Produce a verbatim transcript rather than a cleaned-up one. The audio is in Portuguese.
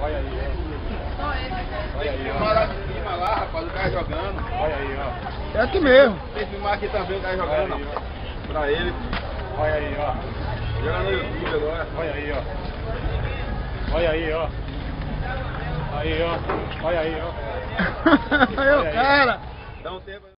Olha aí, ó. Olha aí, ó. Filmar lá de cima lá, rapaz, o cara jogando. Olha aí, ó. É aqui mesmo. Tem que filmar aqui também o cara jogando, Olha aí, ó. Pra ele. Olha aí, ó. Joga no YouTube agora. Olha aí, ó. Olha aí, ó. Aí, ó. Olha aí, ó. Aí o cara. Dá um tempo.